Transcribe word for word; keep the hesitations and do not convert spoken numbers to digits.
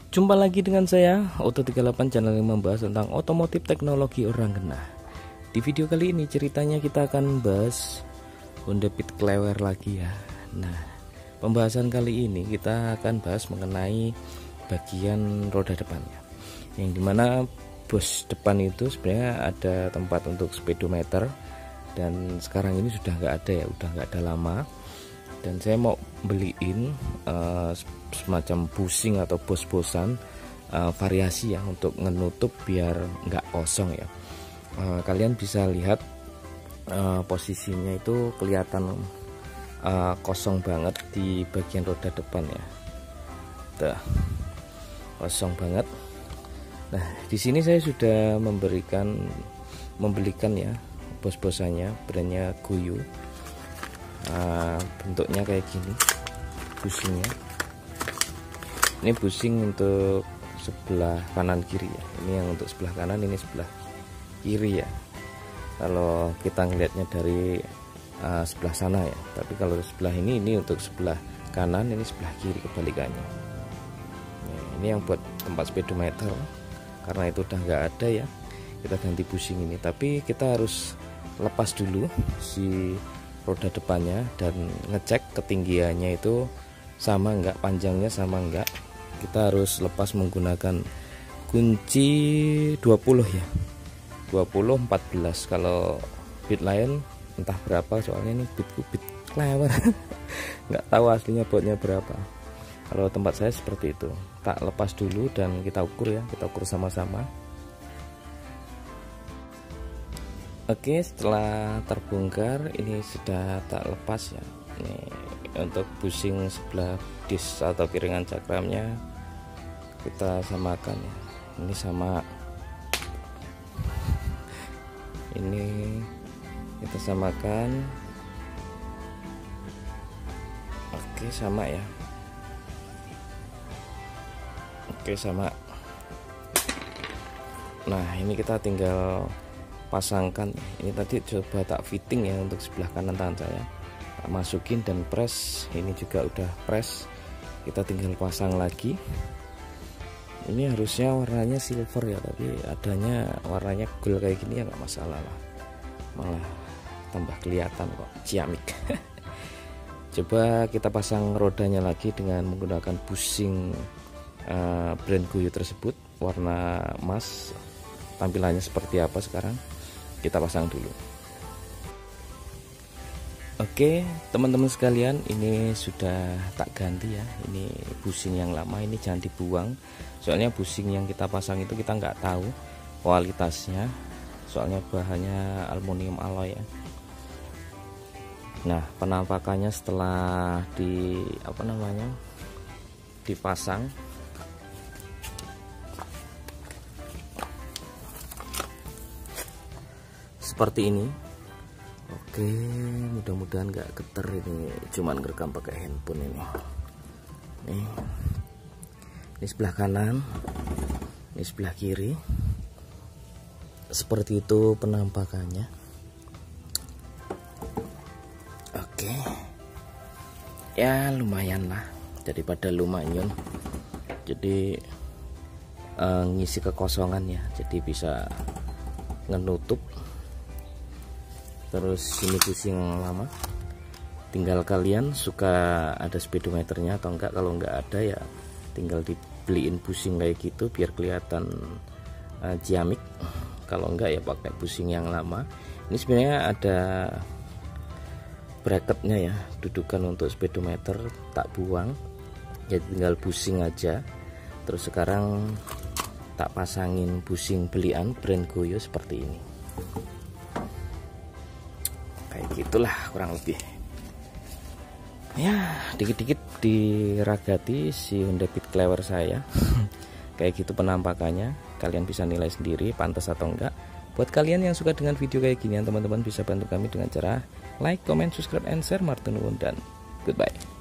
Jumpa lagi dengan saya Auto tiga puluh delapan, channel yang membahas tentang otomotif teknologi orang kena. Di video kali ini ceritanya kita akan bahas Honda Beat Clever lagi ya. Nah, pembahasan kali ini kita akan bahas mengenai bagian roda depannya, yang dimana bos depan itu sebenarnya ada tempat untuk speedometer, dan sekarang ini sudah nggak ada ya, udah nggak ada lama. Dan saya mau beliin uh, semacam bushing atau bos-bosan uh, variasi ya, untuk menutup biar nggak kosong ya. Uh, kalian bisa lihat uh, posisinya itu kelihatan uh, kosong banget di bagian roda depan ya. Tuh, kosong banget. Nah, di sini saya sudah memberikan membelikan ya bos-bosannya, brandnya Goyo. Nah, bentuknya kayak gini bushingnya. Ini bushing untuk sebelah kanan kiri ya. Ini yang untuk sebelah kanan, ini sebelah kiri ya. Kalau kita ngelihatnya dari uh, sebelah sana ya. Tapi kalau sebelah ini, ini untuk sebelah kanan, ini sebelah kiri kebalikannya. Nah, ini yang buat tempat speedometer. Karena itu udah nggak ada ya, kita ganti bushing ini. Tapi kita harus lepas dulu si roda depannya dan ngecek ketinggiannya itu sama enggak, panjangnya sama enggak. Kita harus lepas menggunakan kunci dua puluh ya, dua puluh empat belas. Kalau Beat lain entah berapa, soalnya ini Beatku Beat Clever nggak tahu aslinya bautnya berapa. Kalau tempat saya seperti itu, tak lepas dulu dan kita ukur ya, kita ukur sama-sama. Oke, setelah terbongkar ini sudah tak lepas ya. Ini untuk bushing sebelah disk atau piringan cakramnya kita samakan ya. Ini sama, ini kita samakan. Oke, sama ya. Oke, sama. Nah, ini kita tinggal pasangkan. Ini tadi coba tak fitting ya untuk sebelah kanan tangan saya, tak masukin dan press. Ini juga udah press, kita tinggal pasang lagi. Ini harusnya warnanya silver ya, tapi adanya warnanya gold kayak gini ya nggak masalah lah, malah tambah kelihatan kok ciamik. Coba kita pasang rodanya lagi dengan menggunakan bushing uh, brand Goyo tersebut, warna emas. Tampilannya seperti apa sekarang kita pasang dulu. Oke teman-teman sekalian, ini sudah tak ganti ya. Ini bushing yang lama, ini jangan dibuang. Soalnya bushing yang kita pasang itu kita nggak tahu kualitasnya, soalnya bahannya aluminium alloy ya. Nah, penampakannya setelah di apa namanya dipasang seperti ini. Oke, mudah-mudahan nggak getar, ini cuman ngerekam pakai handphone ini. Nih, ini sebelah kanan, ini sebelah kiri. Seperti itu penampakannya. Oke, ya lumayan lah, daripada lumayan. Jadi eh, ngisi kekosongan ya, jadi bisa ngenutup. Terus ini bushing lama, tinggal kalian suka ada speedometernya atau enggak. Kalau enggak ada ya tinggal dibeliin bushing kayak gitu biar kelihatan uh, ciamik. Kalau enggak ya pakai bushing yang lama. Ini sebenarnya ada bracketnya ya, dudukan untuk speedometer, tak buang, jadi tinggal bushing aja. Terus sekarang tak pasangin bushing belian brand Goyo seperti ini. Kayak gitulah kurang lebih ya, dikit-dikit diragati si Honda Beat Clever saya. Kayak gitu penampakannya, kalian bisa nilai sendiri pantas atau enggak. Buat kalian yang suka dengan video kayak gini, teman-teman bisa bantu kami dengan cara like, comment, subscribe, and share. Martin Nuwun dan goodbye.